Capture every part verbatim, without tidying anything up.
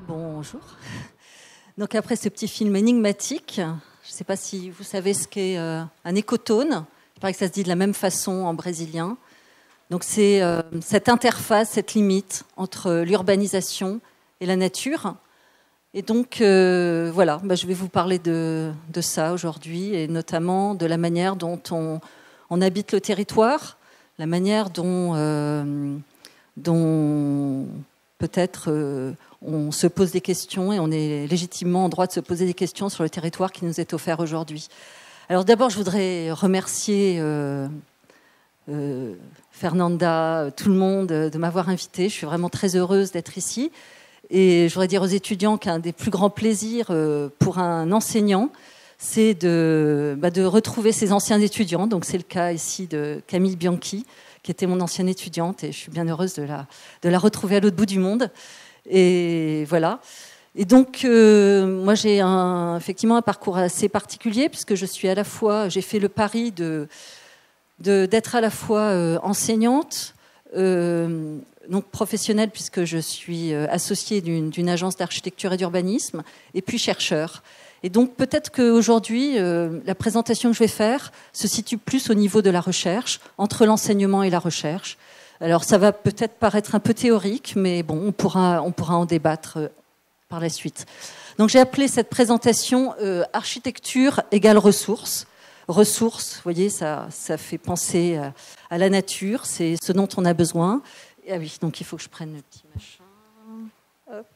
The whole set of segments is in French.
Bonjour. Donc après ce petit film énigmatique, je ne sais pas si vous savez ce qu'est euh, un écotone. Il paraît que ça se dit de la même façon en brésilien. Donc c'est euh, cette interface, cette limite entre l'urbanisation et la nature. Et donc euh, voilà, bah, je vais vous parler de, de ça aujourd'hui, et notamment de la manière dont on, on habite le territoire, la manière dont, euh, dont peut-être euh, on se pose des questions, et on est légitimement en droit de se poser des questions sur le territoire qui nous est offert aujourd'hui. Alors d'abord, je voudrais remercier euh, euh, Fernanda, tout le monde de m'avoir invitée. Je suis vraiment très heureuse d'être ici. Et je voudrais dire aux étudiants qu'un des plus grands plaisirs euh, pour un enseignant, c'est de, bah, de retrouver ses anciens étudiants. Donc c'est le cas ici de Camille Bianchi, qui était mon ancienne étudiante, et je suis bien heureuse de la, de la retrouver à l'autre bout du monde. Et voilà. Et donc, euh, moi, j'ai un, effectivement un parcours assez particulier, puisque je suis à la fois, j'ai fait le pari de, de, d'être à la fois euh, enseignante, euh, donc professionnelle, puisque je suis euh, associée d'une, d'une agence d'architecture et d'urbanisme, et puis chercheur. Et donc, peut-être qu'aujourd'hui, euh, la présentation que je vais faire se situe plus au niveau de la recherche, entre l'enseignement et la recherche. Alors, ça va peut-être paraître un peu théorique, mais bon, on pourra, on pourra en débattre euh, par la suite. Donc, j'ai appelé cette présentation euh, « Architecture égale ressources ». Ressources, vous voyez, ça, ça fait penser à, à la nature, c'est ce dont on a besoin. Ah oui, donc il faut que je prenne le petit machin. Hop. Hop.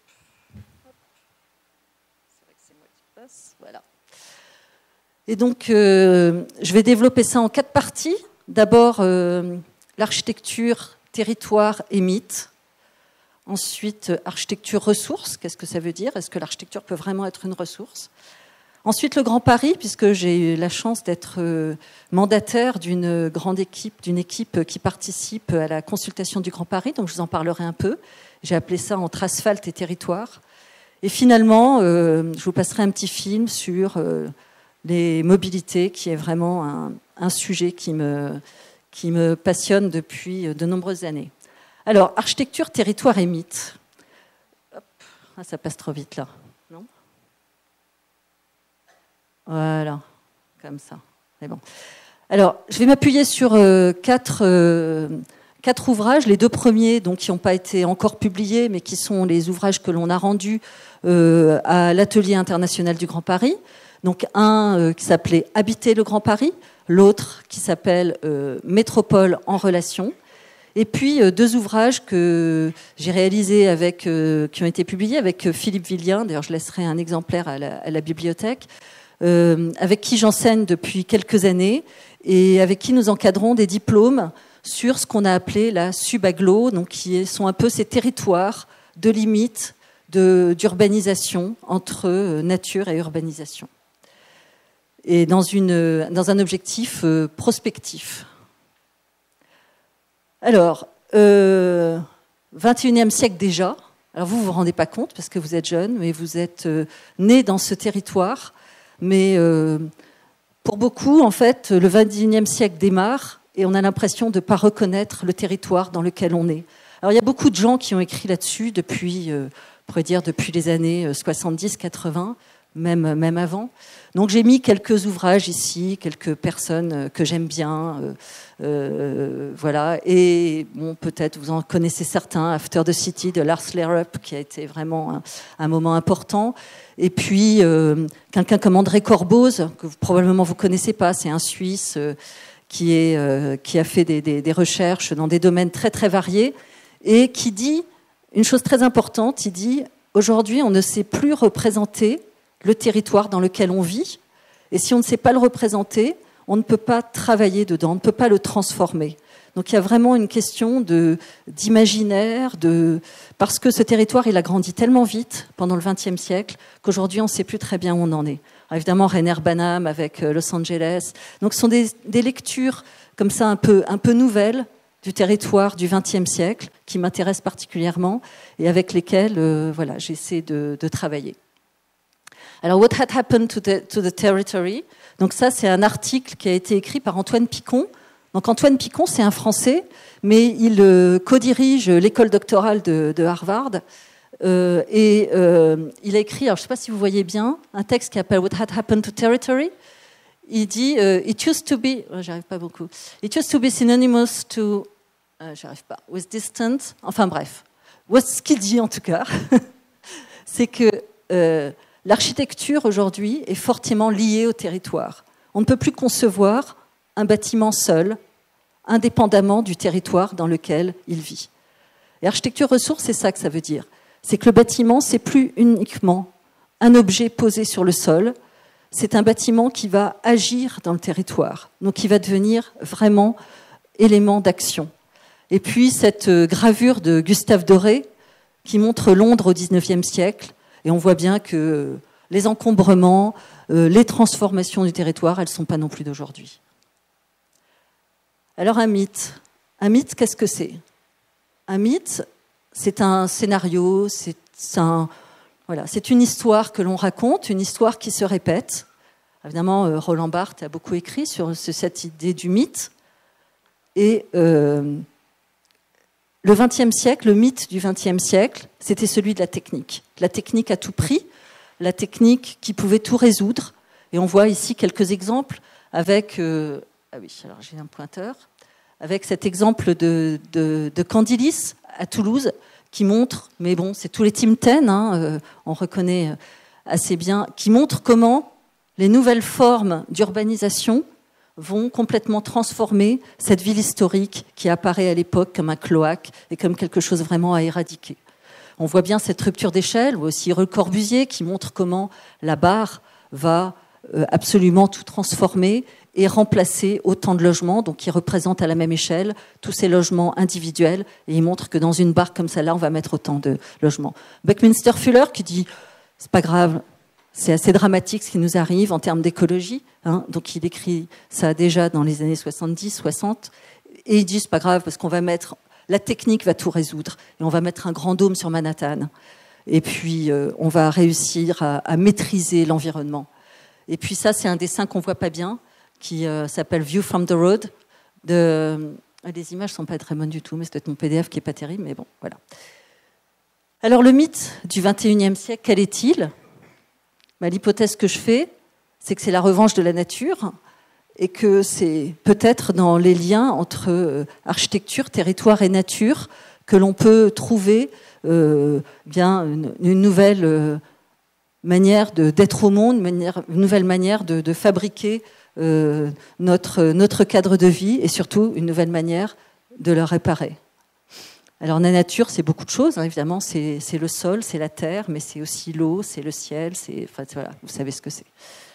C'est vrai que c'est moi qui passe. Voilà. Et donc, euh, je vais développer ça en quatre parties. D'abord, euh, l'architecture, territoire et mythe. Ensuite, architecture ressources. Qu'est-ce que ça veut dire? Est-ce que l'architecture peut vraiment être une ressource? Ensuite, le Grand Paris, puisque j'ai eu la chance d'être mandataire d'une grande équipe, d'une équipe qui participe à la consultation du Grand Paris, donc je vous en parlerai un peu. J'ai appelé ça entre asphalte et territoire. Et finalement, euh, je vous passerai un petit film sur euh, les mobilités, qui est vraiment un, un sujet qui me, qui me passionne depuis de nombreuses années. Alors, architecture, territoire et mythe. Hop, ah, ça passe trop vite là. Non ? Voilà, comme ça. C'est bon. Alors, je vais m'appuyer sur euh, quatre, euh, quatre ouvrages. Les deux premiers, donc, qui n'ont pas été encore publiés, mais qui sont les ouvrages que l'on a rendus euh, à l'Atelier international du Grand Paris. Donc, un euh, qui s'appelait « Habiter le Grand Paris », l'autre qui s'appelle euh, « Métropole en relation ». Et puis, euh, deux ouvrages que j'ai réalisés, avec, euh, qui ont été publiés avec Philippe Villien. D'ailleurs, je laisserai un exemplaire à la, à la bibliothèque. Euh, avec qui j'enseigne depuis quelques années et avec qui nous encadrons des diplômes sur ce qu'on a appelé la subagglo, donc qui sont un peu ces territoires de limite de, d'urbanisation entre nature et urbanisation. Et dans, une, dans un objectif euh, prospectif. Alors, euh, vingt et unième siècle déjà. Alors vous, vous vous rendez pas compte parce que vous êtes jeune, mais vous êtes euh, né dans ce territoire. Mais euh, pour beaucoup, en fait, le vingt et unième siècle démarre et on a l'impression de ne pas reconnaître le territoire dans lequel on est. Alors, il y a beaucoup de gens qui ont écrit là-dessus depuis, euh, on pourrait dire, depuis les années soixante-dix quatre-vingts, même, même avant. Donc, j'ai mis quelques ouvrages ici, quelques personnes que j'aime bien. Euh, euh, voilà. Et bon, peut-être vous en connaissez certains, After the City de Lars Lerup, qui a été vraiment un, un moment important. Et puis, euh, quelqu'un comme André Corboz, que vous, probablement vous ne connaissez pas, c'est un Suisse euh, qui, est, euh, qui a fait des, des, des recherches dans des domaines très, très variés et qui dit une chose très importante, il dit « Aujourd'hui, on ne sait plus représenter le territoire dans lequel on vit, et si on ne sait pas le représenter, on ne peut pas travailler dedans, on ne peut pas le transformer. » Donc il y a vraiment une question de, d'imaginaire, de, parce que ce territoire il a grandi tellement vite pendant le vingtième siècle qu'aujourd'hui on ne sait plus très bien où on en est. Alors, évidemment Rainer Banham avec Los Angeles. Donc ce sont des, des lectures comme ça un peu, un peu nouvelles du territoire du vingtième siècle qui m'intéressent particulièrement et avec lesquelles euh, voilà, j'essaie de, de travailler. Alors, What had happened to the, to the territory? Donc ça, c'est un article qui a été écrit par Antoine Picon. Donc Antoine Picon, c'est un Français, mais il euh, co-dirige l'école doctorale de, de Harvard Euh, et euh, il a écrit, alors je ne sais pas si vous voyez bien, un texte qui s'appelle What Had Happened to Territory. Il dit euh, It used to be, oh, j'arrive pas beaucoup. It used to be synonymous to, euh, j'arrive pas, with distant. Enfin bref, ce qu'il dit en tout cas, c'est que euh, l'architecture aujourd'hui est fortement liée au territoire. On ne peut plus concevoir un bâtiment seul, indépendamment du territoire dans lequel il vit. Et architecture ressource, c'est ça que ça veut dire. C'est que le bâtiment, c'est plus uniquement un objet posé sur le sol, c'est un bâtiment qui va agir dans le territoire, donc qui va devenir vraiment élément d'action. Et puis cette gravure de Gustave Doré qui montre Londres au dix-neuvième siècle, et on voit bien que les encombrements, euh, les transformations du territoire, elles ne sont pas non plus d'aujourd'hui. Alors un mythe. Un mythe, qu'est-ce que c'est ? Un mythe, c'est un scénario, c'est un, voilà, c'est une histoire que l'on raconte, une histoire qui se répète. Évidemment, Roland Barthes a beaucoup écrit sur cette idée du mythe. Et euh, le vingtième siècle, le mythe du vingtième siècle, c'était celui de la technique. La technique à tout prix, la technique qui pouvait tout résoudre. Et on voit ici quelques exemples avec... Euh, ah oui, alors j'ai un pointeur. Avec cet exemple de, de, de Candilis à Toulouse, qui montre, mais bon, c'est tous les Tim Ten, hein, euh, on reconnaît assez bien, qui montre comment les nouvelles formes d'urbanisation vont complètement transformer cette ville historique qui apparaît à l'époque comme un cloaque et comme quelque chose vraiment à éradiquer. On voit bien cette rupture d'échelle, ou aussi Le Corbusier qui montre comment la barre va euh, absolument tout transformer et remplacer autant de logements, donc qui représentent à la même échelle tous ces logements individuels, et il montre que dans une barre comme celle-là, on va mettre autant de logements. Buckminster Fuller qui dit « c'est pas grave, c'est assez dramatique ce qui nous arrive en termes d'écologie hein », donc il écrit ça déjà dans les années soixante-dix, soixante, et il dit « c'est pas grave parce qu'on va mettre, la technique va tout résoudre, et on va mettre un grand dôme sur Manhattan, et puis euh, on va réussir à, à maîtriser l'environnement ». Et puis ça, c'est un dessin qu'on voit pas bien, qui euh, s'appelle View from the Road. De... Euh, les images ne sont pas très bonnes du tout, mais c'est peut-être mon P D F qui n'est pas terrible, mais bon, voilà. Alors, le mythe du vingt et unième siècle, quel est-il ? bah, L'hypothèse que je fais, c'est que c'est la revanche de la nature et que c'est peut-être dans les liens entre euh, architecture, territoire et nature que l'on peut trouver euh, bien une, une nouvelle euh, manière de, d'être au monde, une, manière, une nouvelle manière de, de fabriquer Euh, notre, notre cadre de vie et surtout une nouvelle manière de le réparer. Alors la nature, c'est beaucoup de choses, hein, évidemment, c'est, c'est le sol, c'est la terre, mais c'est aussi l'eau, c'est le ciel, c'est, enfin, voilà, vous savez ce que c'est.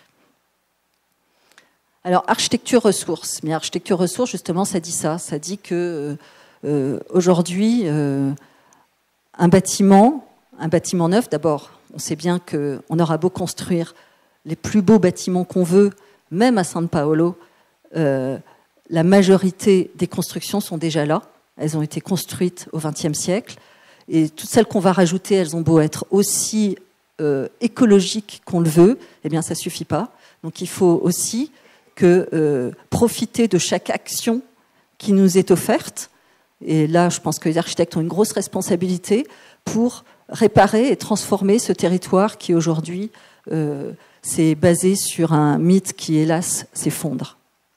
Alors architecture ressources, mais architecture ressources, justement, ça dit ça, ça dit que euh, aujourd'hui, euh, un bâtiment, un bâtiment neuf, d'abord, on sait bien qu'on aura beau construire les plus beaux bâtiments qu'on veut, même à San Paolo, euh, la majorité des constructions sont déjà là. Elles ont été construites au vingtième siècle. Et toutes celles qu'on va rajouter, elles ont beau être aussi euh, écologiques qu'on le veut, eh bien, ça ne suffit pas. Donc, il faut aussi que, euh, profiter de chaque action qui nous est offerte. Et là, je pense que les architectes ont une grosse responsabilité pour réparer et transformer ce territoire qui, aujourd'hui, euh, c'est basé sur un mythe qui, hélas, s'effondre.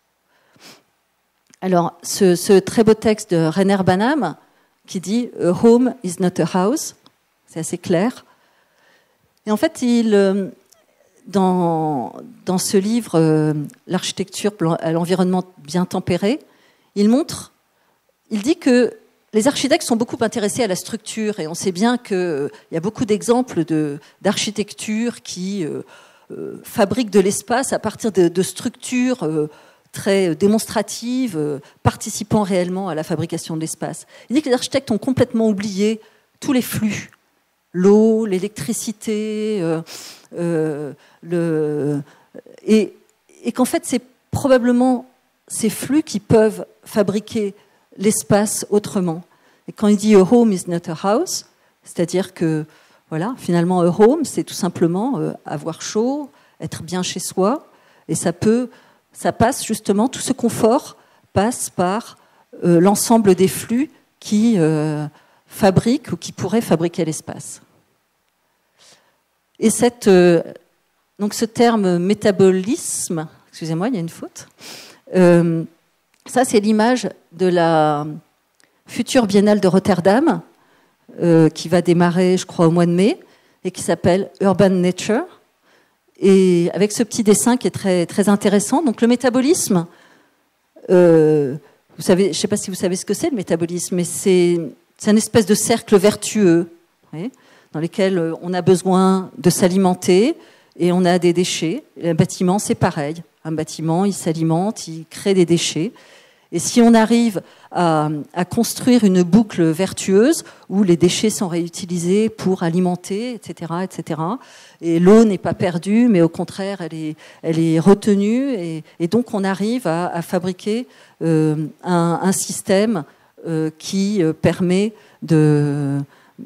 Alors, ce, ce très beau texte de Rainer Banham qui dit « A home is not a house », c'est assez clair. Et en fait, il, dans, dans ce livre euh, « L'architecture à l'environnement bien tempéré », il montre, il dit que les architectes sont beaucoup intéressés à la structure, et on sait bien qu'il euh, y a beaucoup d'exemples de, d'architecture qui... Euh, Euh, fabrique de l'espace à partir de, de structures euh, très démonstratives, euh, participant réellement à la fabrication de l'espace. Il dit que les architectes ont complètement oublié tous les flux, l'eau, l'électricité, euh, euh, le, et, et qu'en fait c'est probablement ces flux qui peuvent fabriquer l'espace autrement. Et quand il dit « a home is not a house », c'est-à-dire que voilà, finalement, a home, c'est tout simplement euh, avoir chaud, être bien chez soi, et ça peut, ça passe justement, tout ce confort passe par euh, l'ensemble des flux qui euh, fabriquent ou qui pourraient fabriquer l'espace. Et cette, euh, donc ce terme métabolisme, excusez-moi, il y a une faute, euh, ça c'est l'image de la future biennale de Rotterdam, euh, qui va démarrer, je crois, au mois de mai, et qui s'appelle Urban Nature, et avec ce petit dessin qui est très, très intéressant. Donc le métabolisme, euh, vous savez, je ne sais pas si vous savez ce que c'est le métabolisme, mais c'est, c'est une espèce de cercle vertueux, vous voyez, dans lequel on a besoin de s'alimenter et on a des déchets. Et un bâtiment, c'est pareil. Un bâtiment, il s'alimente, il crée des déchets. Et si on arrive à, à construire une boucle vertueuse où les déchets sont réutilisés pour alimenter, et cetera, et cetera, et l'eau n'est pas perdue, mais au contraire, elle est, elle est retenue, et, et donc on arrive à, à fabriquer euh, un, un système euh, qui permet de,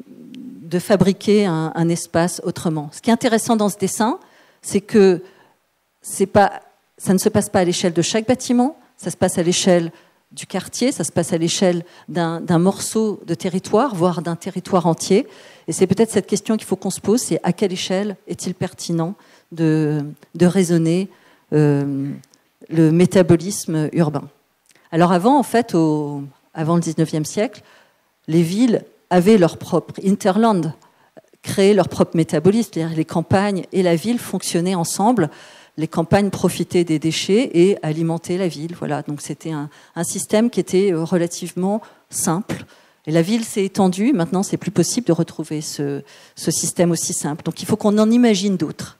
de fabriquer un, un espace autrement. Ce qui est intéressant dans ce dessin, c'est que c'est pas, ça ne se passe pas à l'échelle de chaque bâtiment. Ça se passe à l'échelle du quartier, ça se passe à l'échelle d'un, d'un morceau de territoire, voire d'un territoire entier. Et c'est peut-être cette question qu'il faut qu'on se pose, c'est à quelle échelle est-il pertinent de, de raisonner euh, le métabolisme urbain. Alors avant, en fait, au, avant le dix-neuvième siècle, les villes avaient leur propre hinterland, créaient leur propre métabolisme, c'est-à-dire les campagnes et la ville fonctionnaient ensemble. Les campagnes profitaient des déchets et alimentaient la ville. Voilà, donc c'était un, un système qui était relativement simple. Et la ville s'est étendue. Maintenant, c'est plus possible de retrouver ce, ce système aussi simple. Donc, il faut qu'on en imagine d'autres.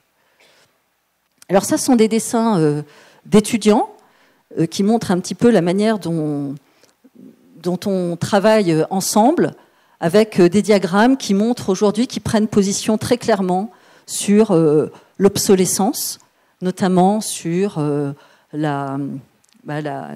Alors, ça, ce sont des dessins euh, d'étudiants euh, qui montrent un petit peu la manière dont, dont on travaille ensemble, avec euh, des diagrammes qui montrent aujourd'hui, qui prennent position très clairement sur euh, l'obsolescence, notamment sur euh, la, bah, la,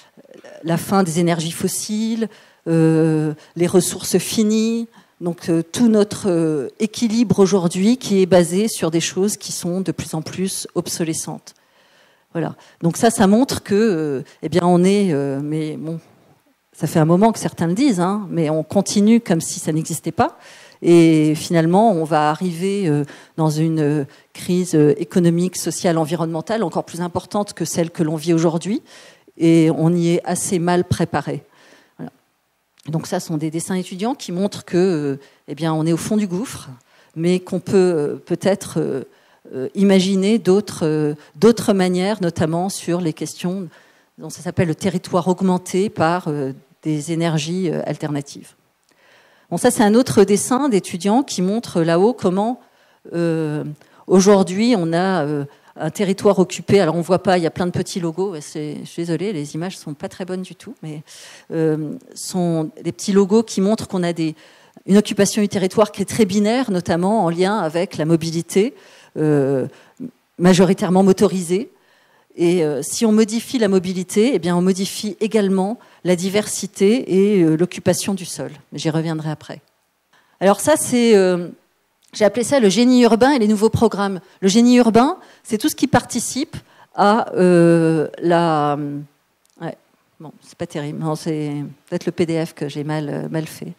la fin des énergies fossiles, euh, les ressources finies, donc euh, tout notre euh, équilibre aujourd'hui qui est basé sur des choses qui sont de plus en plus obsolescentes. Voilà. Donc ça, ça montre que, euh, eh bien, on est, euh, mais bon, ça fait un moment que certains le disent, hein, mais on continue comme si ça n'existait pas. Et finalement, on va arriver dans une crise économique, sociale, environnementale encore plus importante que celle que l'on vit aujourd'hui. Et on y est assez mal préparé. Voilà. Donc ça, ce sont des dessins étudiants qui montrent que, eh bien, on est au fond du gouffre, mais qu'on peut peut-être imaginer d'autres, d'autres manières, notamment sur les questions dont ça s'appelle le territoire augmenté par des énergies alternatives. Bon, ça, c'est un autre dessin d'étudiants qui montre là-haut comment, euh, aujourd'hui, on a euh, un territoire occupé. Alors, on ne voit pas, il y a plein de petits logos. C'est, je suis désolée, les images ne sont pas très bonnes du tout, mais euh, sont des petits logos qui montrent qu'on a des, une occupation du territoire qui est très binaire, notamment en lien avec la mobilité, euh, majoritairement motorisée. Et euh, si on modifie la mobilité, eh bien, on modifie également la diversité et euh, l'occupation du sol. J'y reviendrai après. Alors ça, c'est, euh, j'ai appelé ça le génie urbain et les nouveaux programmes. Le génie urbain, c'est tout ce qui participe à euh, la... Ouais, bon, c'est pas terrible. Non, c'est peut-être le P D F que j'ai mal, mal fait.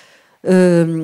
Euh,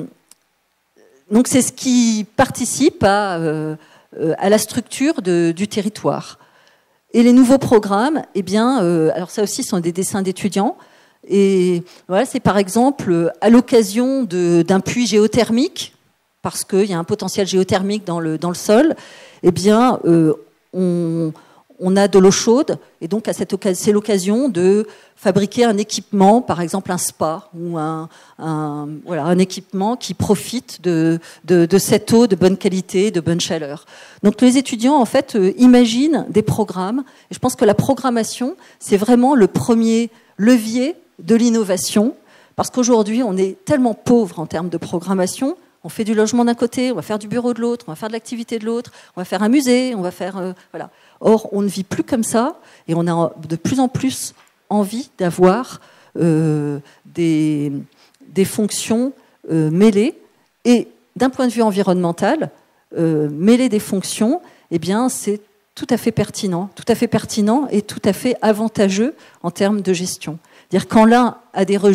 donc c'est ce qui participe à, euh, à la structure de, du territoire. Et les nouveaux programmes, eh bien, euh, alors ça aussi, sont des dessins d'étudiants. Et voilà, c'est par exemple à l'occasion de, d'un puits géothermique, parce qu'il y a un potentiel géothermique dans le, dans le sol, eh bien, euh, on, on a de l'eau chaude. Et donc, à cette occasion, c'est l'occasion de fabriquer un équipement, par exemple un spa, ou un, un, voilà, un équipement qui profite de, de, de cette eau de bonne qualité, de bonne chaleur. Donc les étudiants, en fait, euh, imaginent des programmes. Et je pense que la programmation, c'est vraiment le premier levier de l'innovation, parce qu'aujourd'hui, on est tellement pauvre en termes de programmation. On fait du logement d'un côté, on va faire du bureau de l'autre, on va faire de l'activité de l'autre, on va faire un musée, on va faire... Euh, voilà. Or, on ne vit plus comme ça, et on a de plus en plus envie d'avoir euh, des, des fonctions euh, mêlées. Et d'un point de vue environnemental, euh, mêler des fonctions, eh bien, c'est tout à fait pertinent, tout à fait pertinent et tout à fait avantageux en termes de gestion. C'est-à-dire quand l'un a des rejets,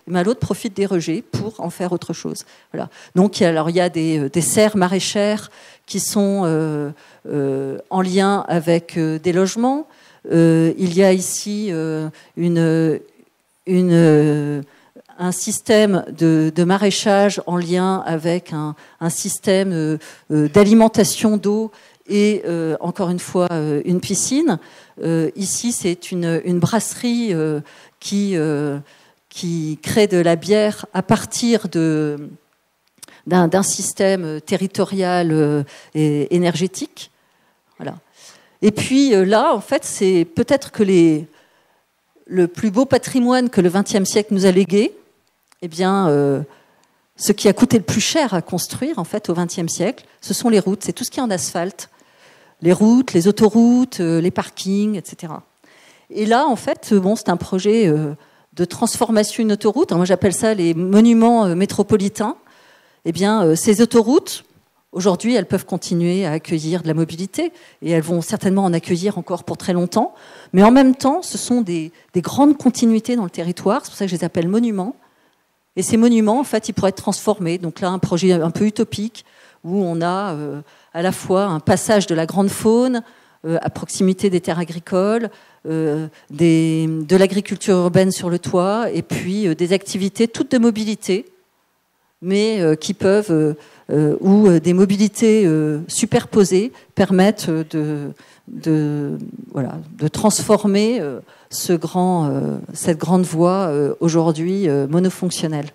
mais l'autre profite des rejets pour en faire autre chose. Voilà. Donc, alors, il y a des, des serres maraîchères qui sont euh, euh, en lien avec euh, des logements. Euh, il y a ici euh, une, une, euh, un système de, de maraîchage en lien avec un, un système euh, euh, d'alimentation d'eau et euh, encore une fois euh, une piscine. Euh, ici, c'est une, une brasserie euh, qui, euh, qui crée de la bière à partir de, d'un, d'un système territorial euh, et énergétique. Voilà. Et puis euh, là, en fait, c'est peut-être que les, le plus beau patrimoine que le vingtième siècle nous a légué, eh bien, euh, ce qui a coûté le plus cher à construire, en fait, au vingtième siècle, ce sont les routes. C'est tout ce qui est en asphalte. Les routes, les autoroutes, euh, les parkings, et cetera. Et là, en fait, bon, c'est un projet euh, de transformation d'une autoroute. Alors, moi, j'appelle ça les monuments euh, métropolitains. Eh bien, euh, ces autoroutes, aujourd'hui, elles peuvent continuer à accueillir de la mobilité et elles vont certainement en accueillir encore pour très longtemps. Mais en même temps, ce sont des, des grandes continuités dans le territoire. C'est pour ça que je les appelle monuments. Et ces monuments, en fait, ils pourraient être transformés. Donc là, un projet un peu utopique où on a euh, à la fois un passage de la grande faune euh, à proximité des terres agricoles, euh, des, de l'agriculture urbaine sur le toit, et puis euh, des activités toutes de mobilité, mais euh, qui peuvent, euh, euh, ou euh, des mobilités euh, superposées permettent de, de, voilà, de transformer euh, ce grand, euh, cette grande voie euh, aujourd'hui euh, monofonctionnelle.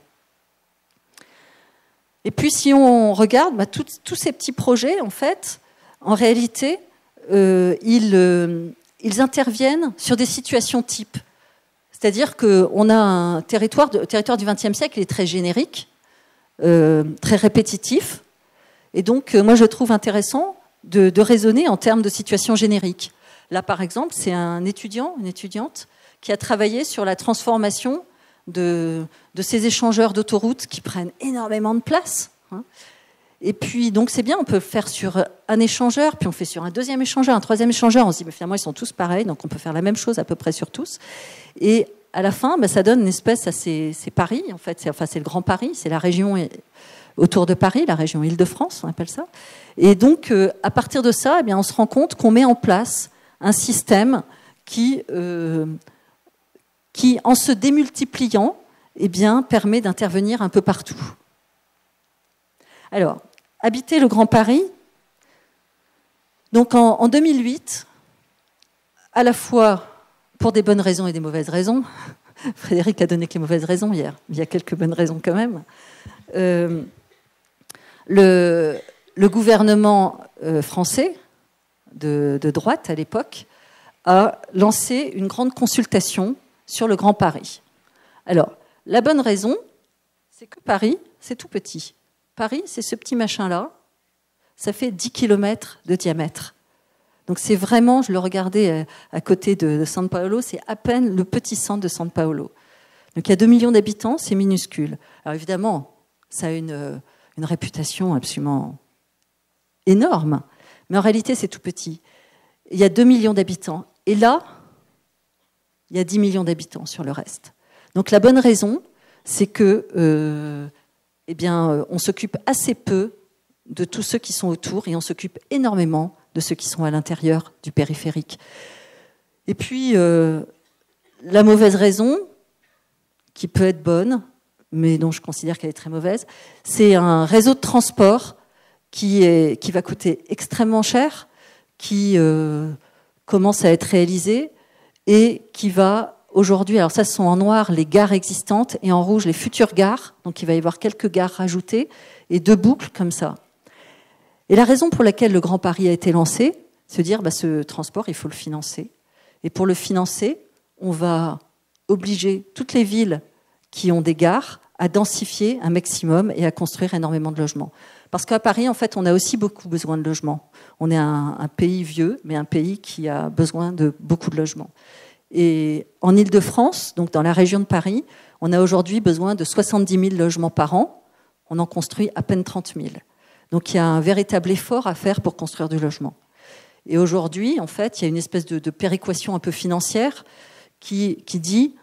Et puis, si on regarde bah, tous ces petits projets, en fait, en réalité, euh, ils, euh, ils interviennent sur des situations types. C'est-à-dire qu'on a un territoire, le territoire du vingtième siècle, il est très générique, euh, très répétitif. Et donc, euh, moi, je trouve intéressant de, de raisonner en termes de situations génériques. Là, par exemple, c'est un étudiant, une étudiante, qui a travaillé sur la transformation De, de ces échangeurs d'autoroutes qui prennent énormément de place. Hein. Et puis, donc, c'est bien, on peut le faire sur un échangeur, puis on fait sur un deuxième échangeur, un troisième échangeur. On se dit, mais finalement, ils sont tous pareils, donc on peut faire la même chose à peu près sur tous. Et à la fin, bah, ça donne une espèce, à ces, ces Paris, en fait. C'est, enfin, c'est le Grand Paris, c'est la région autour de Paris, la région Île-de-France, on appelle ça. Et donc, euh, à partir de ça, eh bien, on se rend compte qu'on met en place un système qui... Euh, qui, en se démultipliant, eh bien, permet d'intervenir un peu partout. Alors, habiter le Grand Paris, donc en, en deux mille huit, à la fois pour des bonnes raisons et des mauvaises raisons, Frédéric a donné que les mauvaises raisons hier, il y a quelques bonnes raisons quand même, euh, le, le gouvernement euh, français, de, de droite à l'époque, a lancé une grande consultation sur le Grand Paris. Alors, la bonne raison, c'est que Paris, c'est tout petit. Paris, c'est ce petit machin-là, ça fait dix kilomètres de diamètre. Donc c'est vraiment, je le regardais à côté de São Paulo, c'est à peine le petit centre de São Paulo. Donc il y a deux millions d'habitants, c'est minuscule. Alors évidemment, ça a une, une réputation absolument énorme, mais en réalité, c'est tout petit. Il y a deux millions d'habitants. Et là, il y a dix millions d'habitants sur le reste. Donc la bonne raison, c'est que, euh, eh bien, on s'occupe assez peu de tous ceux qui sont autour et on s'occupe énormément de ceux qui sont à l'intérieur du périphérique. Et puis, euh, la mauvaise raison, qui peut être bonne, mais dont je considère qu'elle est très mauvaise, c'est un réseau de transport qui, est, qui va coûter extrêmement cher, qui euh, commence à être réalisé, et qui va aujourd'hui, alors ça ce sont en noir les gares existantes et en rouge les futures gares, donc il va y avoir quelques gares rajoutées et deux boucles comme ça. Et la raison pour laquelle le Grand Paris a été lancé, c'est de dire bah, ce transport il faut le financer. Et pour le financer, on va obliger toutes les villes qui ont des gares à densifier un maximum et à construire énormément de logements. Parce qu'à Paris, en fait, on a aussi beaucoup besoin de logements. On est un, un pays vieux, mais un pays qui a besoin de beaucoup de logements. Et en Île-de-France, donc dans la région de Paris, on a aujourd'hui besoin de soixante-dix mille logements par an. On en construit à peine trente mille. Donc il y a un véritable effort à faire pour construire du logement. Et aujourd'hui, en fait, il y a une espèce de, de péréquation un peu financière qui, qui dit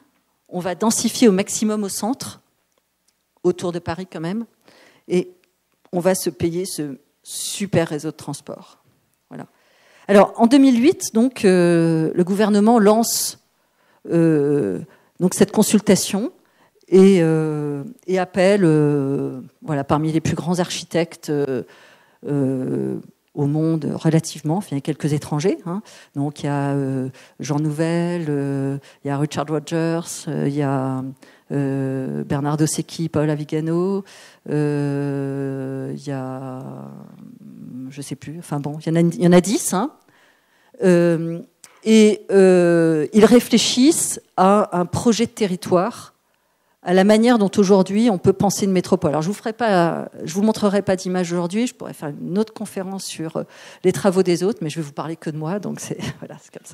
on va densifier au maximum au centre, autour de Paris quand même, et on va se payer ce super réseau de transport. Voilà. Alors, en deux mille huit, donc, euh, le gouvernement lance euh, donc cette consultation et, euh, et appelle, euh, voilà, parmi les plus grands architectes euh, euh, au monde relativement, enfin, il y a quelques étrangers, hein. Donc il y a euh, Jean Nouvel, euh, il y a Richard Rogers, euh, il y a euh, Bernardo Secchi, Paola Vigano, euh, il y a, je sais plus, enfin bon, il y en a, il y en a dix, hein. Euh, et euh, ils réfléchissent à un projet de territoire, à la manière dont aujourd'hui on peut penser une métropole. Alors je vous ferai pas, je vous montrerai pas d'image aujourd'hui. Je pourrais faire une autre conférence sur les travaux des autres, mais je vais vous parler que de moi, donc c'est voilà, c'est comme ça.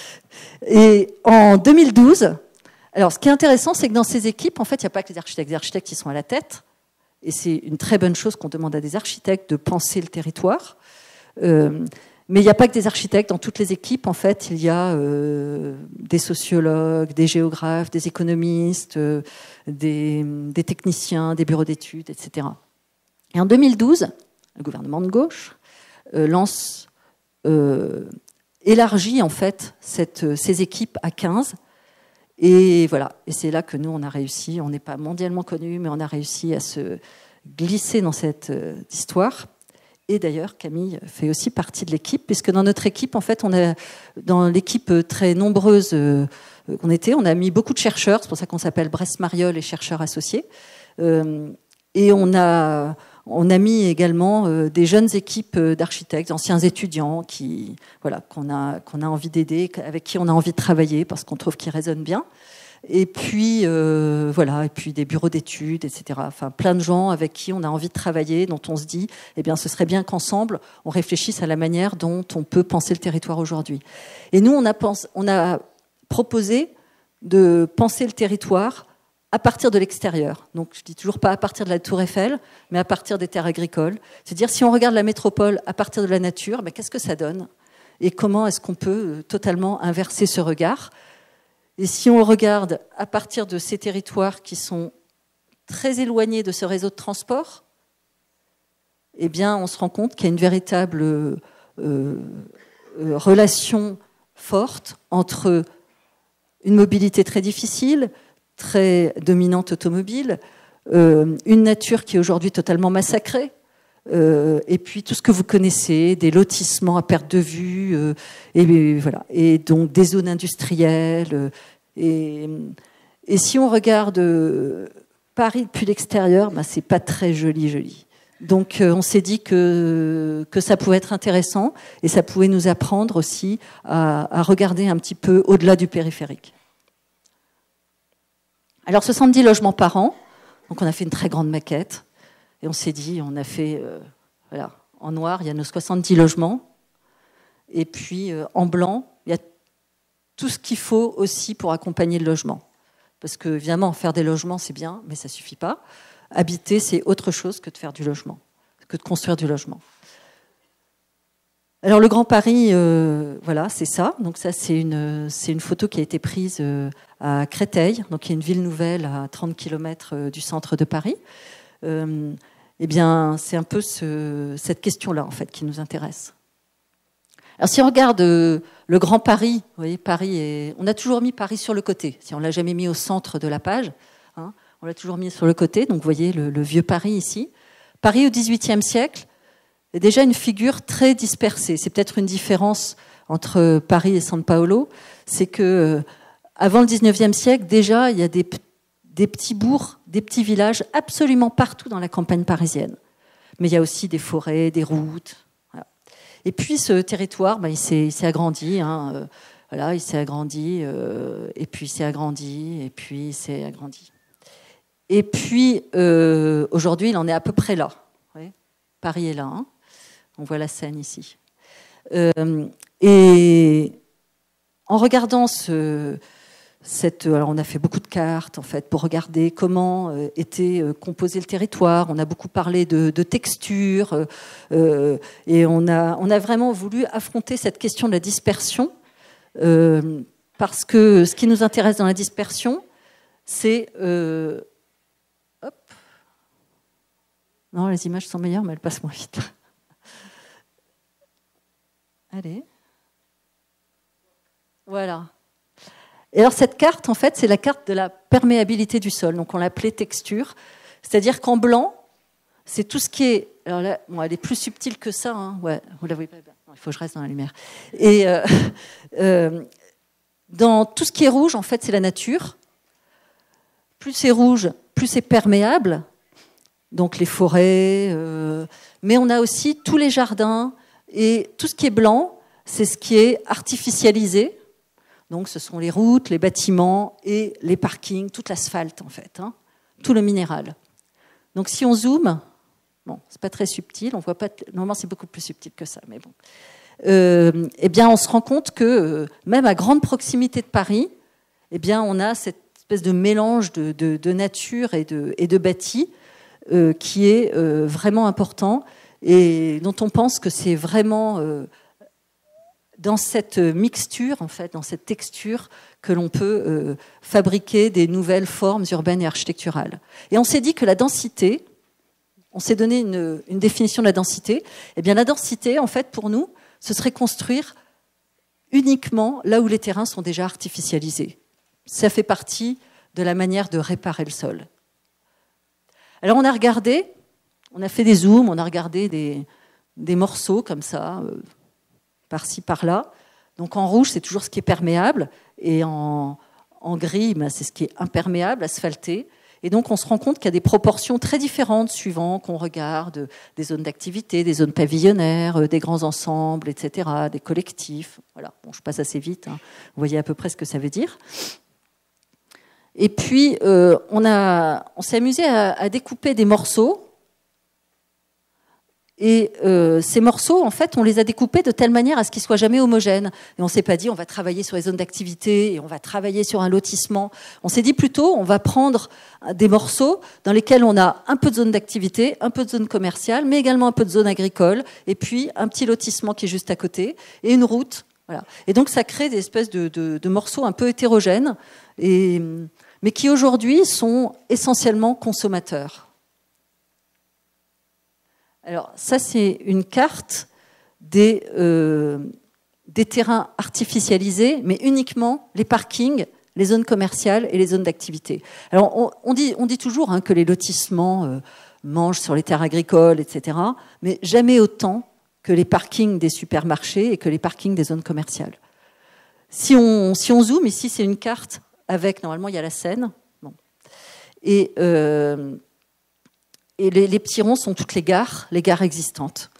Et en deux mille douze, alors ce qui est intéressant, c'est que dans ces équipes, en fait, il n'y a pas que les architectes. Les architectes qui sont à la tête, et c'est une très bonne chose qu'on demande à des architectes de penser le territoire. Euh, Mais il n'y a pas que des architectes. Dans toutes les équipes, en fait, il y a euh, des sociologues, des géographes, des économistes, euh, des, des techniciens, des bureaux d'études, et cetera. Et en deux mille douze, le gouvernement de gauche euh, lance, euh, élargit en fait cette, ces équipes à quinze. Et voilà. Et c'est là que nous, on a réussi. On n'est pas mondialement connus, mais on a réussi à se glisser dans cette euh, histoire. Et d'ailleurs, Camille fait aussi partie de l'équipe, puisque dans notre équipe, en fait, on a, dans l'équipe très nombreuse euh, qu'on était, on a mis beaucoup de chercheurs, c'est pour ça qu'on s'appelle Brest-Mariol et chercheurs associés. Euh, et on a, on a mis également euh, des jeunes équipes d'architectes, d'anciens étudiants, qui, voilà, qu'on a, qu'on a envie d'aider, avec qui on a envie de travailler, parce qu'on trouve qu'ils résonnent bien. Et puis, euh, voilà, et puis des bureaux d'études, et cetera. Enfin, plein de gens avec qui on a envie de travailler, dont on se dit, eh bien, ce serait bien qu'ensemble, on réfléchisse à la manière dont on peut penser le territoire aujourd'hui. Et nous, on a, pense, on a proposé de penser le territoire à partir de l'extérieur. Donc, je dis toujours pas à partir de la Tour Eiffel, mais à partir des terres agricoles. C'est-à-dire, si on regarde la métropole à partir de la nature, ben, qu'est-ce que ça donne ? Et comment est-ce qu'on peut totalement inverser ce regard ? Et si on regarde à partir de ces territoires qui sont très éloignés de ce réseau de transport, eh bien, on se rend compte qu'il y a une véritable euh, euh, relation forte entre une mobilité très difficile, très dominante automobile, euh, une nature qui est aujourd'hui totalement massacrée, euh, et puis tout ce que vous connaissez, des lotissements à perte de vue, euh, et voilà, et donc des zones industrielles. Euh, et, et si on regarde euh, Paris depuis l'extérieur, ben, c'est pas très joli, joli. Donc euh, on s'est dit que, que ça pouvait être intéressant et ça pouvait nous apprendre aussi à, à regarder un petit peu au-delà du périphérique. Alors soixante-dix logements par an, donc on a fait une très grande maquette et on s'est dit, on a fait, euh, voilà, en noir il y a nos soixante-dix logements et puis euh, en blanc il y a tout ce qu'il faut aussi pour accompagner le logement. Parce que évidemment faire des logements c'est bien, mais ça suffit pas. Habiter, c'est autre chose que de faire du logement, que de construire du logement. Alors le Grand Paris, euh, voilà, c'est ça. Donc ça, c'est une, c'est une photo qui a été prise euh, à Créteil, donc qui est une ville nouvelle à trente kilomètres euh, du centre de Paris. Euh, eh bien, c'est un peu ce, cette question-là, en fait, qui nous intéresse. Alors si on regarde euh, le Grand Paris, vous voyez, Paris est... on a toujours mis Paris sur le côté, si on ne l'a jamais mis au centre de la page, hein. On l'a toujours mis sur le côté, donc vous voyez le, le vieux Paris ici. Paris au dix-huitième siècle est déjà une figure très dispersée. C'est peut-être une différence entre Paris et São Paulo, c'est que euh, avant le dix-neuvième siècle, déjà, il y a des, des petits bourgs, des petits villages absolument partout dans la campagne parisienne. Mais il y a aussi des forêts, des routes. Voilà. Et puis ce territoire, ben, il s'est, il s'est agrandi, hein, euh, voilà, il s'est agrandi, euh, et puis il s'est agrandi, et puis il s'est agrandi. Et puis, euh, aujourd'hui, il en est à peu près là. Ouais. Paris est là. Hein. On voit la Seine ici. Euh, et en regardant ce, cette... Alors, on a fait beaucoup de cartes, en fait, pour regarder comment euh, était euh, composé le territoire. On a beaucoup parlé de, de texture. Euh, et on a, on a vraiment voulu affronter cette question de la dispersion. Euh, parce que ce qui nous intéresse dans la dispersion, c'est... Euh, hop. Non, les images sont meilleures, mais elles passent moins vite. Allez. Voilà. Et alors cette carte, en fait, c'est la carte de la perméabilité du sol. Donc on l'appelait texture. C'est-à-dire qu'en blanc, c'est tout ce qui est... Alors là, bon, elle est plus subtile que ça. Hein. Ouais, vous la voyez pas bien. Non, il faut que je reste dans la lumière. Et euh, euh, dans tout ce qui est rouge, en fait, c'est la nature. Plus c'est rouge, plus c'est perméable. Donc les forêts. Euh, mais on a aussi tous les jardins. Et tout ce qui est blanc, c'est ce qui est artificialisé. Donc ce sont les routes, les bâtiments et les parkings, tout l'asphalte en fait, hein, tout le minéral. Donc si on zoome, bon, c'est pas très subtil, on voit pas. Normalement c'est beaucoup plus subtil que ça, mais bon. Euh, eh bien on se rend compte que euh, même à grande proximité de Paris, eh bien on a cette espèce de mélange de, de, de nature et de, et de bâti euh, qui est euh, vraiment important et dont on pense que c'est vraiment euh, dans cette mixture, en fait, dans cette texture, que l'on peut euh, fabriquer des nouvelles formes urbaines et architecturales. Et on s'est dit que la densité, on s'est donné une, une définition de la densité, eh bien la densité, en fait, pour nous, ce serait construire uniquement là où les terrains sont déjà artificialisés. Ça fait partie de la manière de réparer le sol. Alors on a regardé, on a fait des zooms, on a regardé des, des morceaux comme ça, euh, par-ci, par-là. Donc en rouge, c'est toujours ce qui est perméable, et en, en gris, ben, c'est ce qui est imperméable, asphalté. Et donc on se rend compte qu'il y a des proportions très différentes suivant qu'on regarde des zones d'activité, des zones pavillonnaires, des grands ensembles, et cetera, des collectifs. Voilà. Bon, je passe assez vite, hein. Vous voyez à peu près ce que ça veut dire. Et puis, euh, on, a, on s'est amusé à, à découper des morceaux. Et euh, ces morceaux, en fait, on les a découpés de telle manière à ce qu'ils soient jamais homogènes. Et on s'est pas dit, on va travailler sur les zones d'activité et on va travailler sur un lotissement. On s'est dit plutôt, on va prendre des morceaux dans lesquels on a un peu de zone d'activité, un peu de zone commerciale, mais également un peu de zone agricole, et puis un petit lotissement qui est juste à côté, et une route. Voilà. Et donc, ça crée des espèces de, de, de morceaux un peu hétérogènes, et, mais qui aujourd'hui sont essentiellement consommateurs. Alors, ça, c'est une carte des, euh, des terrains artificialisés, mais uniquement les parkings, les zones commerciales et les zones d'activité. Alors, on, on, dit, on dit toujours hein, que les lotissements euh, mangent sur les terres agricoles, et cetera, mais jamais autant que les parkings des supermarchés et que les parkings des zones commerciales. Si on, si on zoome, ici, c'est une carte avec, normalement, il y a la Seine. Bon. Et... Euh, Et les, les petits ronds sont toutes les gares, les gares existantes.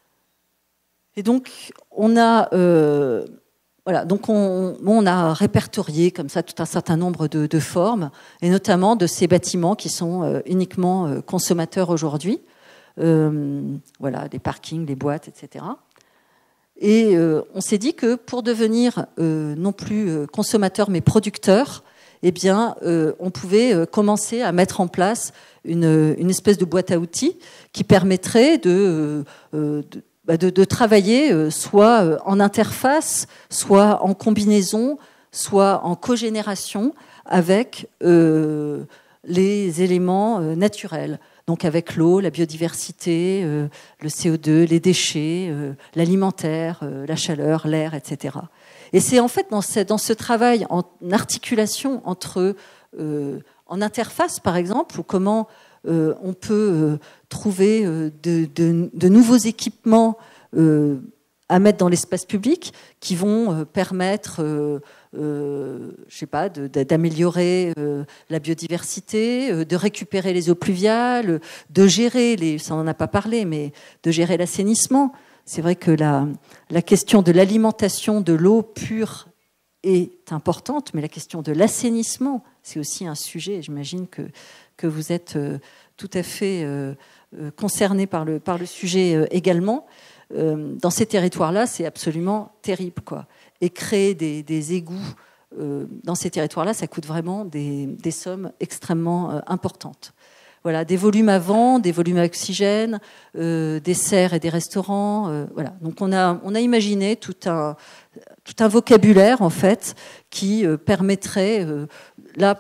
Et donc, on a, euh, voilà, donc on, on a répertorié comme ça tout un certain nombre de, de formes, et notamment de ces bâtiments qui sont euh, uniquement euh, consommateurs aujourd'hui. Euh, voilà, les parkings, les boîtes, et cetera. Et euh, on s'est dit que pour devenir euh, non plus euh, consommateur mais producteur, eh bien, euh, on pouvait euh, commencer à mettre en place une, une espèce de boîte à outils qui permettrait de, euh, de, bah de, de travailler euh, soit en interface, soit en combinaison, soit en cogénération avec euh, les éléments euh, naturels. Donc avec l'eau, la biodiversité, euh, le C O deux, les déchets, euh, l'alimentaire, euh, la chaleur, l'air, et cetera. Et c'est en fait dans ce, dans ce travail en articulation entre, euh, en interface par exemple, ou comment euh, on peut euh, trouver euh, de, de, de nouveaux équipements euh, à mettre dans l'espace public qui vont euh, permettre, euh, euh, je sais pas, de, de, d'améliorer euh, la biodiversité, euh, de récupérer les eaux pluviales, de gérer les, ça on n'en a pas parlé, mais de gérer l'assainissement. C'est vrai que la, la question de l'alimentation de l'eau pure est importante, mais la question de l'assainissement, c'est aussi un sujet. J'imagine que, que vous êtes euh, tout à fait euh, euh, concerné par le, par le sujet euh, également. Euh, dans ces territoires-là, c'est absolument terrible, quoi. Et créer des, des égouts euh, dans ces territoires-là, ça coûte vraiment des, des sommes extrêmement euh, importantes. Voilà, des volumes à vent, des volumes à oxygène, euh, des serres et des restaurants. Euh, voilà. Donc on a, on a imaginé tout un, tout un vocabulaire en fait qui euh, permettrait euh, là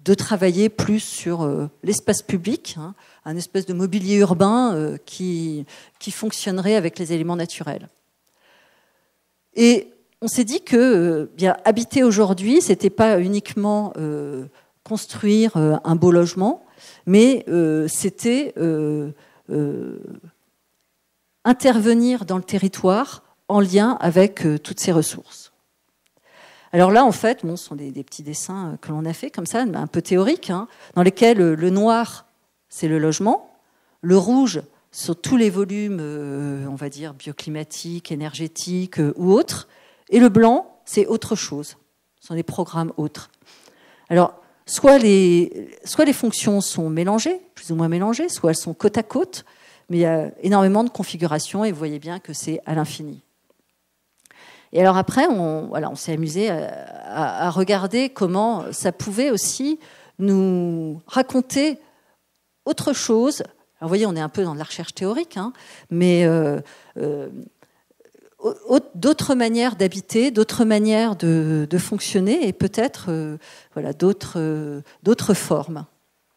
de travailler plus sur euh, l'espace public, hein, un espèce de mobilier urbain euh, qui, qui fonctionnerait avec les éléments naturels. Et on s'est dit que euh, bien, habiter aujourd'hui, ce n'était pas uniquement euh, construire euh, un beau logement, mais euh, c'était euh, euh, intervenir dans le territoire en lien avec euh, toutes ces ressources. Alors là, en fait, bon, ce sont des, des petits dessins que l'on a fait comme ça, un peu théoriques, hein, dans lesquels euh, le noir, c'est le logement, le rouge, sur tous les volumes, euh, on va dire, bioclimatiques, énergétiques euh, ou autres, et le blanc, c'est autre chose. Ce sont des programmes autres. Alors, soit les, soit les fonctions sont mélangées, plus ou moins mélangées, soit elles sont côte à côte, mais il y a énormément de configurations et vous voyez bien que c'est à l'infini. Et alors après, on, voilà, on s'est amusé à, à, à regarder comment ça pouvait aussi nous raconter autre chose. Alors vous voyez, on est un peu dans de la recherche théorique, hein, mais euh, euh, d'autres manières d'habiter, d'autres manières de, de fonctionner et peut-être euh, voilà, d'autres euh, d'autres formes.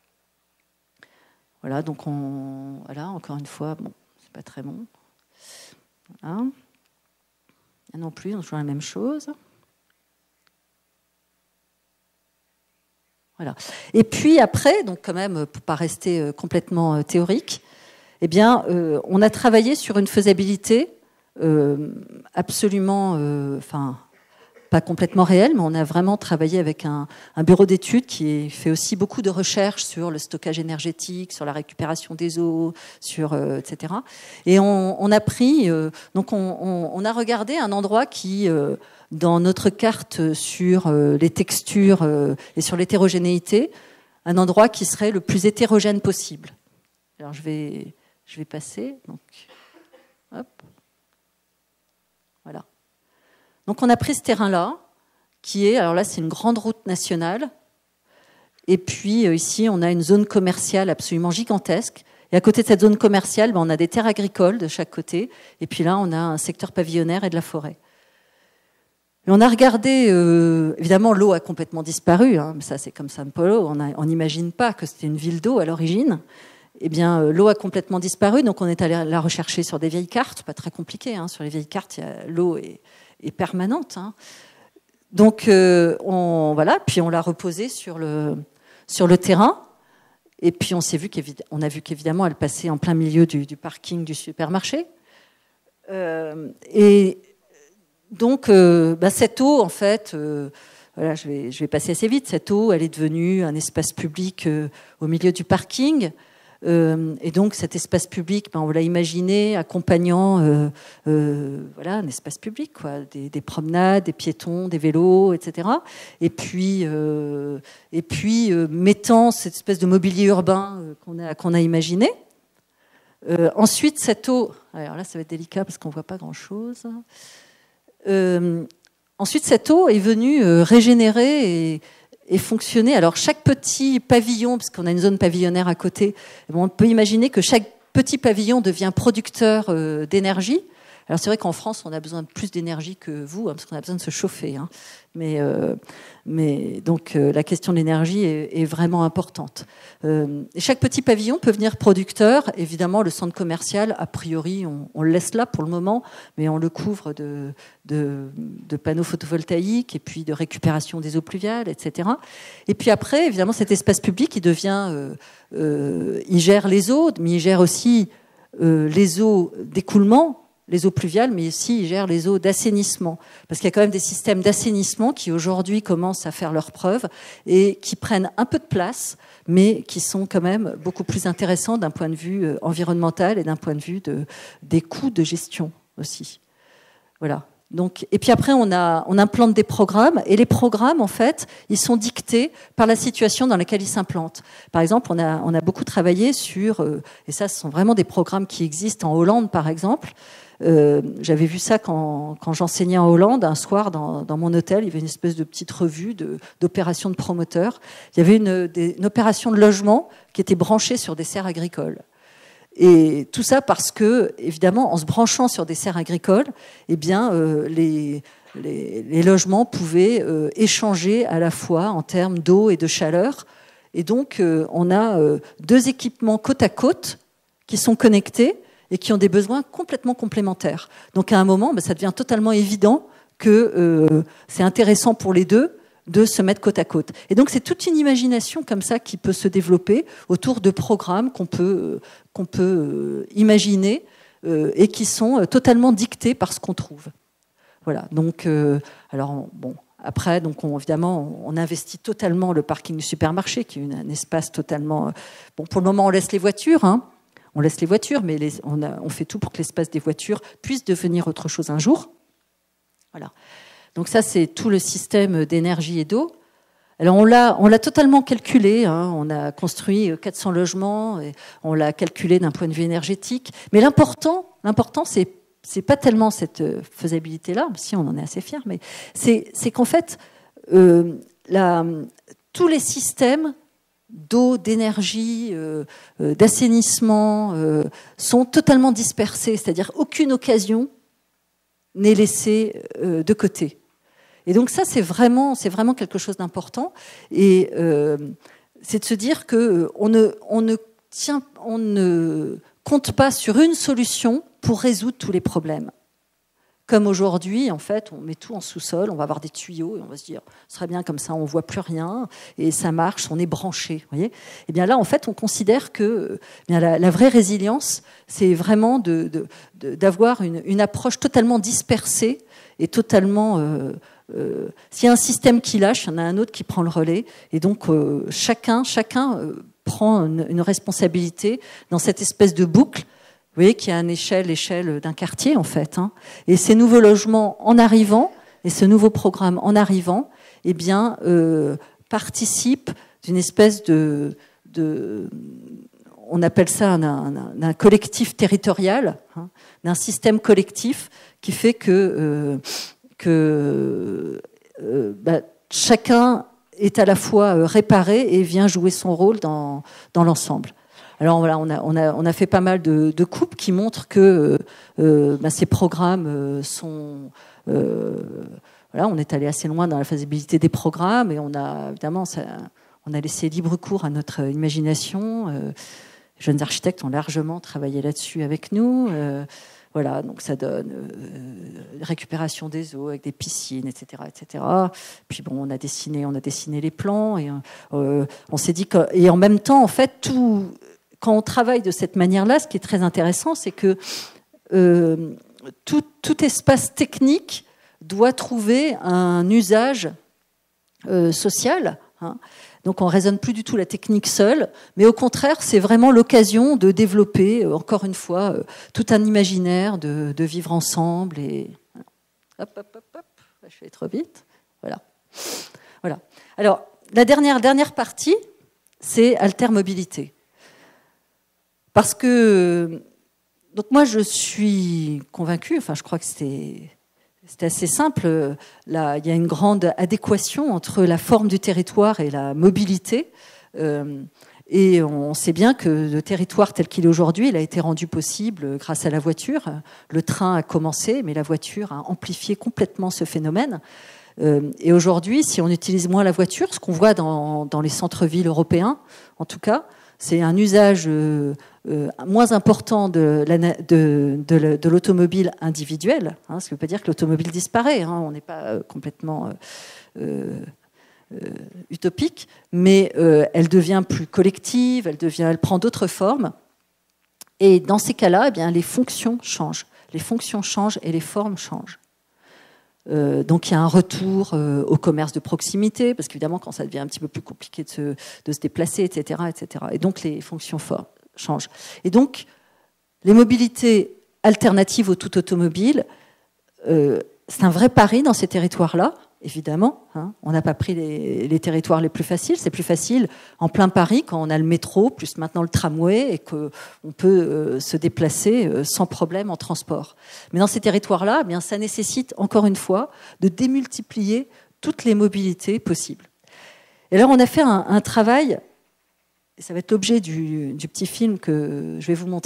Voilà, donc on, voilà, encore une fois, bon, c'est pas très bon. Voilà. Non plus, on joue la même chose. Voilà. Et puis après, donc quand même, pour pas rester complètement théorique, eh bien, euh, on a travaillé sur une faisabilité euh, absolument, euh, enfin, pas complètement réelle, mais on a vraiment travaillé avec un, un bureau d'études qui fait aussi beaucoup de recherches sur le stockage énergétique, sur la récupération des eaux, sur euh, et cetera. Et on, on a pris, euh, donc on, on, on a regardé un endroit qui, euh, dans notre carte sur euh, les textures euh, et sur l'hétérogénéité, un endroit qui serait le plus hétérogène possible. Alors je vais, je vais passer. Donc, hop, voilà. Donc on a pris ce terrain-là, qui est, alors là c'est une grande route nationale, et puis euh, ici on a une zone commerciale absolument gigantesque, et à côté de cette zone commerciale, ben, on a des terres agricoles de chaque côté, et puis là on a un secteur pavillonnaire et de la forêt. Et on a regardé, euh, évidemment l'eau a complètement disparu, hein, mais ça c'est comme São Paulo, on n'imagine pas que c'était une ville d'eau à l'origine. Eh bien, euh, l'eau a complètement disparu, donc on est allé la rechercher sur des vieilles cartes, pas très compliqué, hein, sur les vieilles cartes, l'eau est est permanente. Hein. Donc, euh, on, voilà, puis on l'a reposée sur le, sur le terrain. Et puis, on, s'est vu on a vu qu'évidemment, elle passait en plein milieu du, du parking du supermarché. Euh, et donc, euh, bah, cette eau, en fait, euh, voilà, je vais, je vais passer assez vite. Cette eau, elle est devenue un espace public euh, au milieu du parking. Euh, et donc cet espace public, ben, on l'a imaginé accompagnant euh, euh, voilà, un espace public, quoi, des, des promenades, des piétons, des vélos, et cetera. Et puis, euh, et puis euh, mettant cette espèce de mobilier urbain euh, qu'on a, qu'on a imaginé. Euh, ensuite, cette eau, alors là ça va être délicat parce qu'on ne voit pas grand-chose. Euh, ensuite, cette eau est venue euh, régénérer et et fonctionner. Alors chaque petit pavillon, parce qu'on a une zone pavillonnaire à côté, on peut imaginer que chaque petit pavillon devient producteur euh, d'énergie. Alors c'est vrai qu'en France, on a besoin de plus d'énergie que vous, hein, parce qu'on a besoin de se chauffer. Hein. Mais, euh, mais donc euh, la question de l'énergie est, est vraiment importante. Euh, et chaque petit pavillon peut venir producteur. Évidemment, le centre commercial, a priori, on, on le laisse là pour le moment, mais on le couvre de, de, de panneaux photovoltaïques et puis de récupération des eaux pluviales, et cetera. Et puis après, évidemment, cet espace public, il devient, euh, euh, il gère les eaux, mais il gère aussi euh, les eaux d'écoulement, les eaux pluviales, mais aussi ils gèrent les eaux d'assainissement. Parce qu'il y a quand même des systèmes d'assainissement qui aujourd'hui commencent à faire leurs preuves et qui prennent un peu de place, mais qui sont quand même beaucoup plus intéressants d'un point de vue environnemental et d'un point de vue de, des coûts de gestion aussi. Voilà. Donc, et puis après, on, a, on implante des programmes, et les programmes, en fait, ils sont dictés par la situation dans laquelle ils s'implantent. Par exemple, on a, on a beaucoup travaillé sur, euh, et ça, ce sont vraiment des programmes qui existent en Hollande, par exemple. Euh, j'avais vu ça quand, quand j'enseignais en Hollande. Un soir, dans, dans mon hôtel, il y avait une espèce de petite revue de, d'opérations de promoteurs. Il y avait une, des, une opération de logement qui était branchée sur des serres agricoles. Et tout ça parce que, évidemment, en se branchant sur des serres agricoles, eh bien, euh, les, les, les logements pouvaient euh, échanger à la fois en termes d'eau et de chaleur Et donc, euh, on a euh, deux équipements côte à côte qui sont connectés et qui ont des besoins complètement complémentaires. Donc, à un moment, ben, ça devient totalement évident que euh, c'est intéressant pour les deux de se mettre côte à côte. Et donc, c'est toute une imagination comme ça qui peut se développer autour de programmes qu'on peut, qu'on peut euh, imaginer euh, et qui sont euh, totalement dictés par ce qu'on trouve. Voilà. Donc, euh, alors, bon... Après, donc on, évidemment, on investit totalement le parking du supermarché, qui est une, un espace totalement... Bon, pour le moment, on laisse les voitures, hein. On laisse les voitures, mais les, on, a, on fait tout pour que l'espace des voitures puisse devenir autre chose un jour. Voilà. Donc ça, c'est tout le système d'énergie et d'eau. Alors on l'a, on l'a totalement calculé, hein. On a construit quatre cents logements, et on l'a calculé d'un point de vue énergétique. Mais l'important, l'important, c'est c'est pas tellement cette faisabilité-là, si on en est assez fiers, mais c'est, c'est qu'en fait, euh, la, tous les systèmes d'eau, d'énergie, euh, euh, d'assainissement euh, sont totalement dispersés, c'est-à-dire aucune occasion n'est laissée euh, de côté. Et donc ça, c'est vraiment, c'est vraiment quelque chose d'important. Et euh, c'est de se dire que on ne, on ne tient, on ne compte pas sur une solution pour résoudre tous les problèmes. Comme aujourd'hui, en fait, on met tout en sous-sol, on va avoir des tuyaux et on va se dire, ce serait bien comme ça, on ne voit plus rien et ça marche, on est branché. Vous voyez ? Et bien là, en fait, on considère que eh bien, la, la vraie résilience, c'est vraiment de, de, de, d'avoir une, une approche totalement dispersée et totalement... Euh, euh, s'il y a un système qui lâche, il y en a un autre qui prend le relais. Et donc, euh, chacun, chacun euh, prend une, une responsabilité dans cette espèce de boucle. Vous voyez qu'il y a une échelle, l'échelle d'un quartier, en fait. Hein. Et ces nouveaux logements, en arrivant, et ce nouveau programme, en arrivant, eh bien, euh, participent d'une espèce de... de on appelle ça un, un, un collectif territorial, hein, d'un système collectif qui fait que, euh, que euh, bah, chacun est à la fois réparé et vient jouer son rôle dans, dans l'ensemble. Alors voilà, on a, on a, on a fait pas mal de, de coupes qui montrent que euh, bah, ces programmes euh, sont... Euh, voilà, on est allé assez loin dans la faisabilité des programmes et on a évidemment ça, on a laissé libre cours à notre imagination. Euh, les jeunes architectes ont largement travaillé là-dessus avec nous. Euh, voilà, donc ça donne euh, récupération des eaux avec des piscines, et cetera, et cetera. Puis bon, on a dessiné, on a dessiné les plans et euh, on s'est dit que, et en même temps, en fait, tout quand on travaille de cette manière-là, ce qui est très intéressant, c'est que euh, tout, tout espace technique doit trouver un usage euh, social. Hein. Donc on ne raisonne plus du tout la technique seule, mais au contraire, c'est vraiment l'occasion de développer, euh, encore une fois, euh, tout un imaginaire de, de vivre ensemble. Et... Hop, hop, hop, hop. Je vais trop vite. Voilà. Voilà. Alors, la dernière, dernière partie, c'est altermobilité. Parce que, donc moi je suis convaincue, enfin je crois que c'était, c'était assez simple, là, il y a une grande adéquation entre la forme du territoire et la mobilité, euh, et on sait bien que le territoire tel qu'il est aujourd'hui, il a été rendu possible grâce à la voiture. Le train a commencé, mais la voiture a amplifié complètement ce phénomène. Euh, et aujourd'hui, si on utilise moins la voiture, ce qu'on voit dans, dans les centres-villes européens, en tout cas, c'est un usage euh, euh, moins important de, la, de, de, de l'automobile individuelle, hein, ce qui ne veut pas dire que l'automobile disparaît, hein, on n'est pas euh, complètement euh, euh, euh, utopique, mais euh, elle devient plus collective, elle, devient, elle prend d'autres formes. Et dans ces cas-là, eh bien, les fonctions changent. Les fonctions changent et les formes changent. Euh, donc il y a un retour euh, au commerce de proximité, parce qu'évidemment quand ça devient un petit peu plus compliqué de se, de se déplacer, et cetera, et cetera. Et donc les fonctions fortes changent. Et donc les mobilités alternatives au tout automobile, euh, c'est un vrai pari dans ces territoires-là, évidemment. Hein. On n'a pas pris les, les territoires les plus faciles. C'est plus facile en plein Paris quand on a le métro, plus maintenant le tramway, et qu'on peut euh, se déplacer euh, sans problème en transport. Mais dans ces territoires-là, eh bien, ça nécessite, encore une fois, de démultiplier toutes les mobilités possibles. Et alors, on a fait un, un travail, et ça va être l'objet du, du petit film que je vais vous montrer,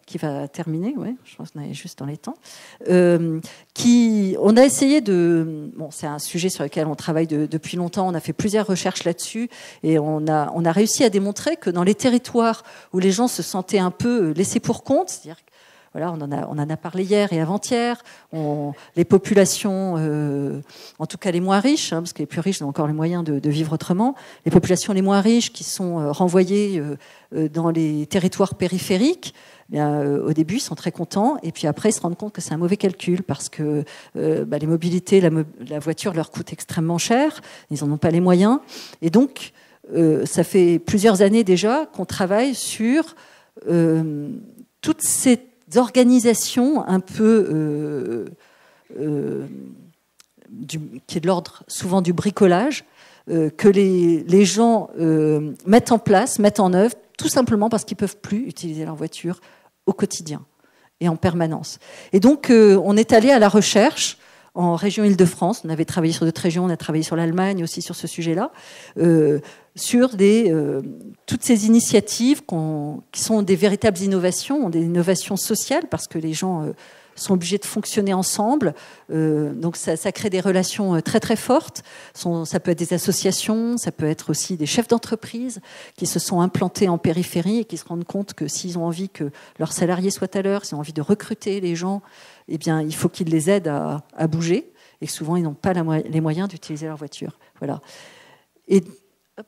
qui va terminer, ouais, je pense qu'on est juste dans les temps. Euh, qui, on a essayé de, bon, c'est un sujet sur lequel on travaille de, depuis longtemps. On a fait plusieurs recherches là-dessus et on a, on a réussi à démontrer que dans les territoires où les gens se sentaient un peu laissés pour compte, c'est-à-dire voilà, on en a, on en a parlé hier et avant-hier. On, les populations, euh, en tout cas les moins riches, hein, parce que les plus riches ont encore les moyens de, de vivre autrement, les populations les moins riches qui sont euh, renvoyées euh, dans les territoires périphériques, eh bien, euh, au début, ils sont très contents, et puis après, ils se rendent compte que c'est un mauvais calcul, parce que euh, bah, les mobilités, la, la voiture leur coûte extrêmement cher, ils n'en ont pas les moyens, et donc, euh, ça fait plusieurs années déjà qu'on travaille sur euh, toutes ces d'organisation un peu euh, euh, du, qui est de l'ordre souvent du bricolage, euh, que les, les gens euh, mettent en place, mettent en œuvre, tout simplement parce qu'ils ne peuvent plus utiliser leur voiture au quotidien et en permanence. Et donc, euh, on est allé à la recherche en région Île-de-France. On avait travaillé sur d'autres régions, on a travaillé sur l'Allemagne aussi sur ce sujet-là, euh, sur des, euh, toutes ces initiatives qu'on, qui sont des véritables innovations, des innovations sociales, parce que les gens euh, sont obligés de fonctionner ensemble. Euh, donc ça, ça crée des relations très très fortes. Sont, ça peut être des associations, ça peut être aussi des chefs d'entreprise qui se sont implantés en périphérie et qui se rendent compte que s'ils ont envie que leurs salariés soient à l'heure, s'ils ont envie de recruter les gens, eh bien, il faut qu'ils les aident à, à bouger. Et que souvent, ils n'ont pas la, les moyens d'utiliser leur voiture. Voilà. Et hop.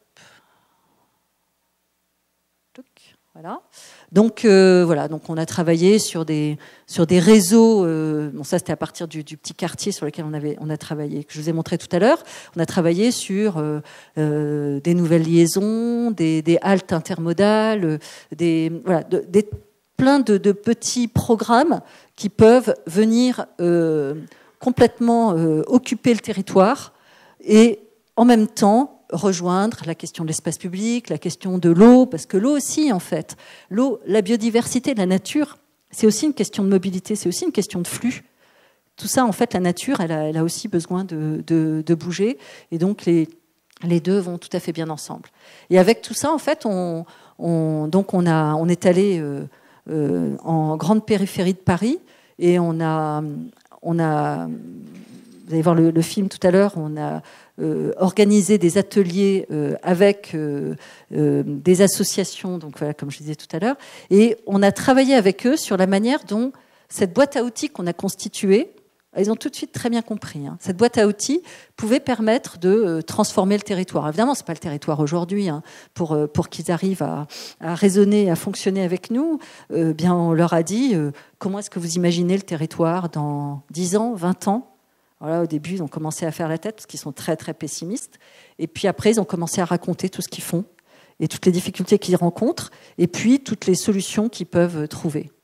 Voilà. Donc euh, voilà, donc on a travaillé sur des sur des réseaux. Euh, bon, ça c'était à partir du, du petit quartier sur lequel on avait on a travaillé, que je vous ai montré tout à l'heure. On a travaillé sur euh, euh, des nouvelles liaisons, des, des haltes intermodales, des voilà, de, des plein de, de petits programmes qui peuvent venir euh, complètement euh, occuper le territoire et en même temps rejoindre la question de l'espace public, la question de l'eau, parce que l'eau aussi, en fait, l'eau, la biodiversité, la nature, c'est aussi une question de mobilité, c'est aussi une question de flux. Tout ça, en fait, la nature, elle a, elle a aussi besoin de, de, de bouger, et donc les, les deux vont tout à fait bien ensemble. Et avec tout ça, en fait, on, on, donc on, a, on est allé euh, euh, en grande périphérie de Paris, et on a, on a vous allez voir le, le film tout à l'heure, on a euh, organisé des ateliers euh, avec euh, euh, des associations, donc voilà, comme je disais tout à l'heure, et on a travaillé avec eux sur la manière dont cette boîte à outils qu'on a constituée, ils ont tout de suite très bien compris, hein, cette boîte à outils pouvait permettre de euh, transformer le territoire. Évidemment, c'est pas le territoire aujourd'hui, hein, pour, euh, pour qu'ils arrivent à, à raisonner, à fonctionner avec nous. Euh, bien, on leur a dit, euh, comment est-ce que vous imaginez le territoire dans dix ans, vingt ans ? Voilà, au début, ils ont commencé à faire la tête parce qu'ils sont très, très pessimistes. Et puis après, ils ont commencé à raconter tout ce qu'ils font et toutes les difficultés qu'ils rencontrent et puis toutes les solutions qu'ils peuvent trouver.